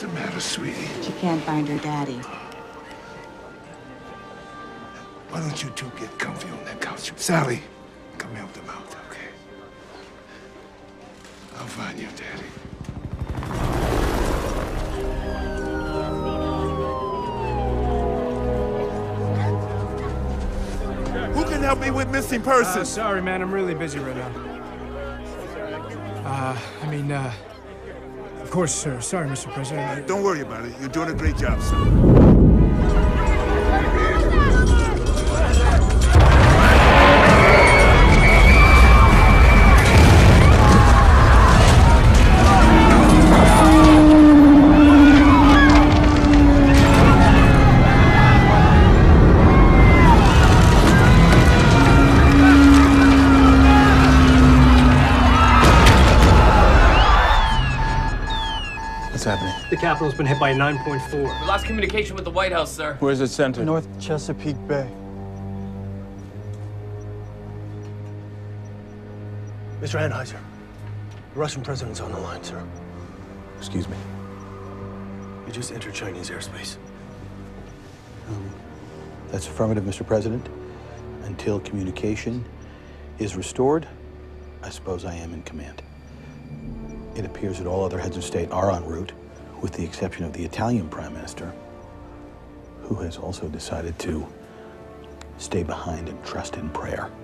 the matter, sweetie? She can't find her daddy. Why don't you two get comfy on that couch? Sally, come help them out, okay? I'll find your daddy. Who can help me with missing persons? Sorry, man, I'm really busy right now. Of course, sir. Sorry, Mr. President. Don't worry about it. You're doing a great job, sir. What's happening? The Capitol's been hit by a 9.4. We lost communication with the White House, sir. Where's it centered? North Chesapeake Bay. Mr. Anheuser, the Russian president's on the line, sir. Excuse me. You just entered Chinese airspace. That's affirmative, Mr. President. Until communication is restored, I suppose I am in command. It appears that all other heads of state are en route, with the exception of the Italian Prime Minister, who has also decided to stay behind and trust in prayer.